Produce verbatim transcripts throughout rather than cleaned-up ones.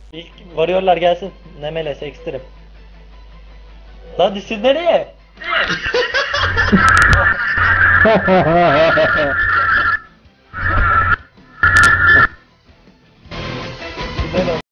İlk varıyorlar gelsin. Nemeles ekstrem. Lan siz nereye? Güzel oldu.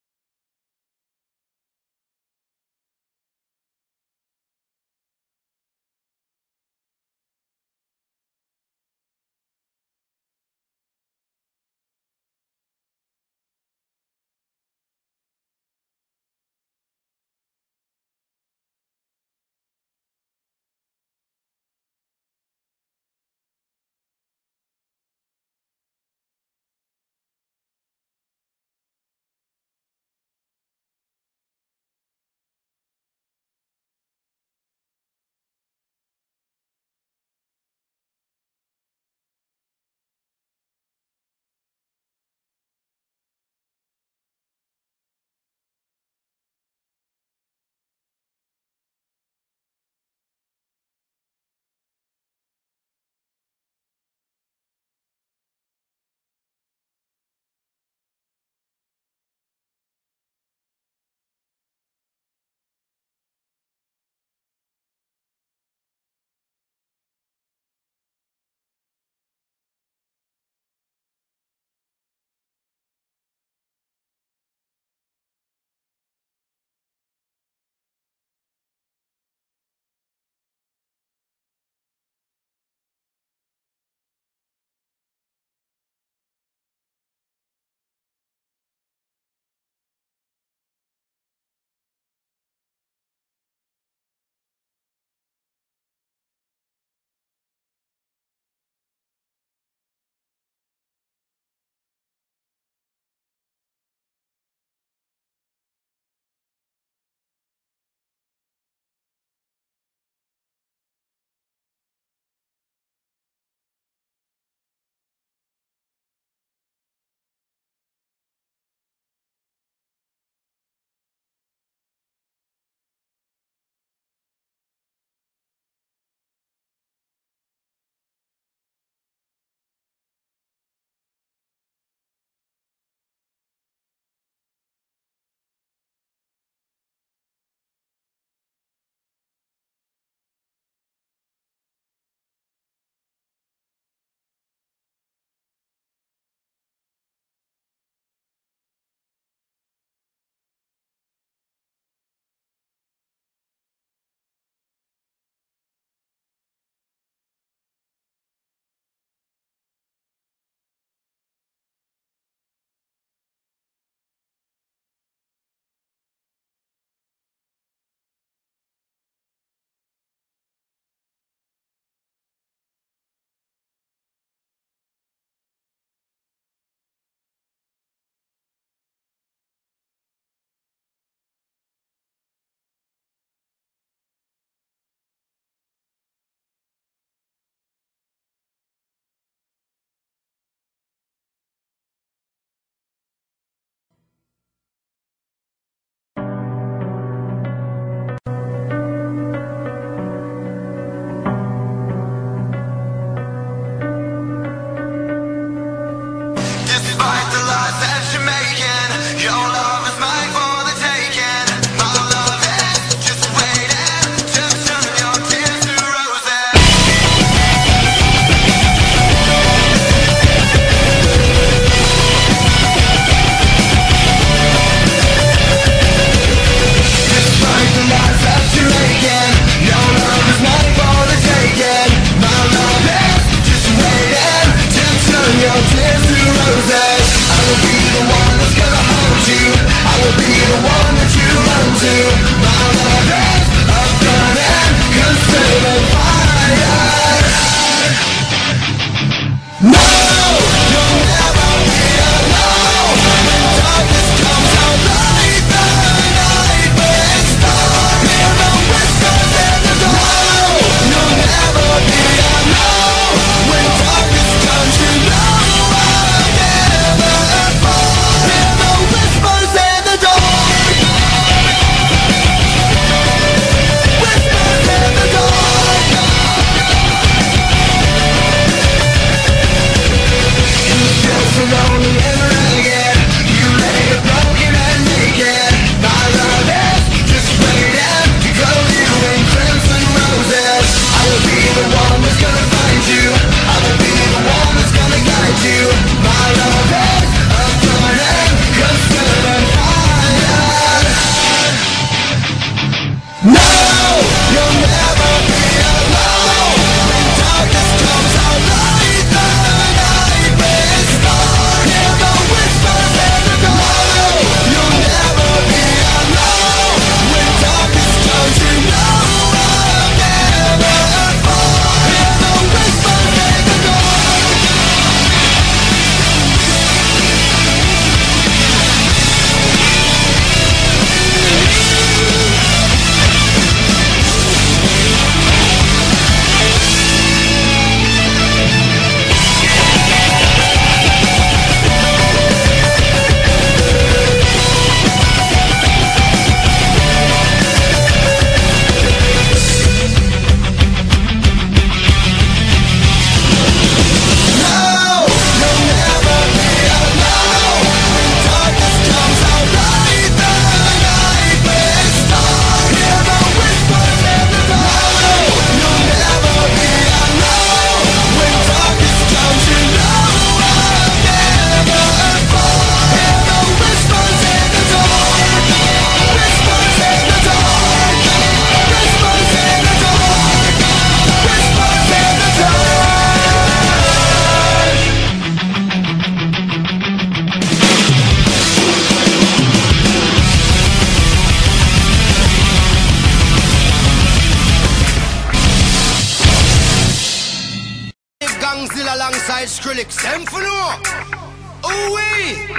Skrillex, them for no. Ooh wee.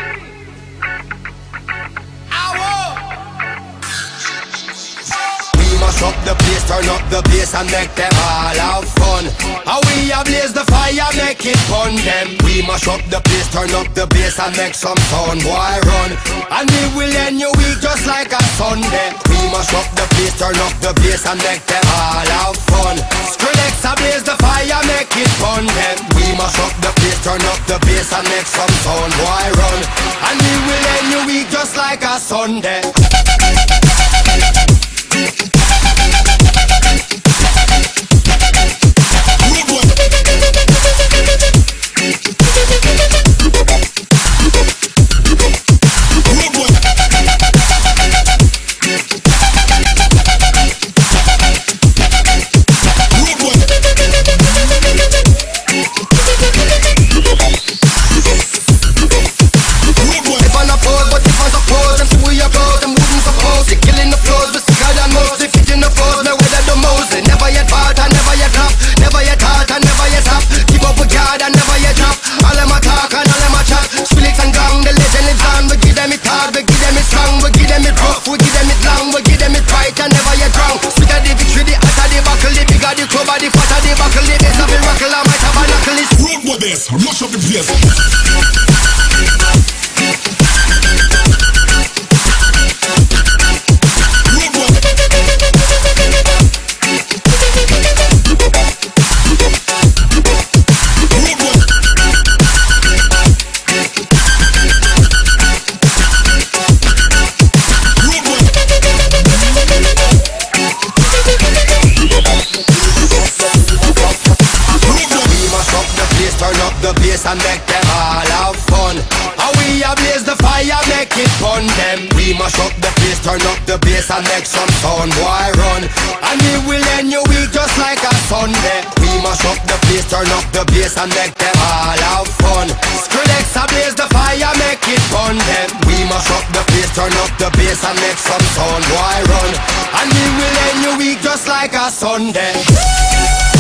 Mash up the place, turn up the bass and make them all have fun. How we ablaze the fire, make it fun them. We mash up the place, turn up the bass and make some sound, boy run. And we will end your week just like a Sunday. We mash up the place, turn up the bass and make them all have fun. Skrillex ablaze the fire, make it fun them. We mash up the place, turn up the bass and make some sound, boy run. And we will end your week just like a Sunday. Mash up the place. And make them all have fun. How we ablaze the fire, make it fun them. We mash up the place, turn up the bass and make some sound, boy run. And we will end your week just like a Sunday. We mash up the place, turn up the bass and make them all have fun. Skrillex ablaze the fire, make it fun them. We mash up the place, turn up the bass and make some sound, boy run. And we will end your week just like a Sunday.